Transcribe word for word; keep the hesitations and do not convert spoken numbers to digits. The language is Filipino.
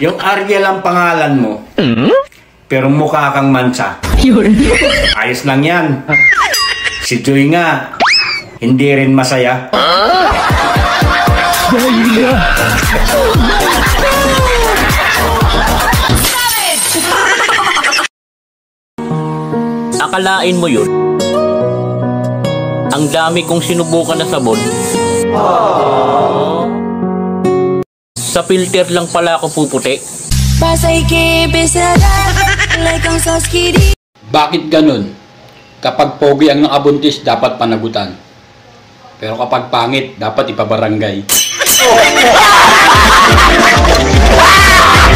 Yung Ariel ang pangalan mo, pero mukha kang mansa. Ayos lang yan. Si Joy nga, hindi rin masaya. Akalain mo yun? Ang dami kong sinubukan na sabon. Sa filter lang pala ako puputi. Bakit ganun? Kapag pogi ang nakabuntis, dapat panagutan. Pero kapag pangit, dapat ipabarangay.